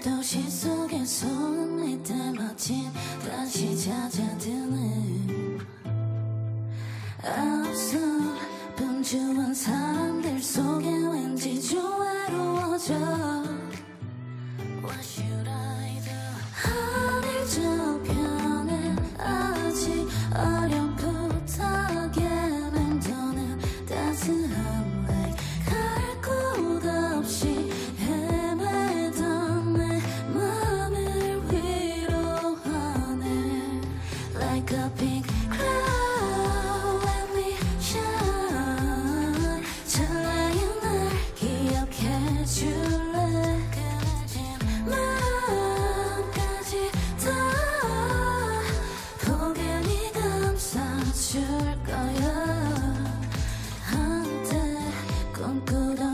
도시 속에 소음이 닮아진 다시 찾아드는 앞선 분주한 사람들 속에 왠지 좀 외로워져. What should I do? 하늘 저편에 아직 어렴풋하게 맴도는 따스한 light. 갈 곳 없이 헤매던 내 맘을 위로하네. Like a pink cloud, let me shine. 찬란한 날 기억해줄래? 그려진 마음까지 다 포근히 감싸줄 거야. 한때 꿈꾸던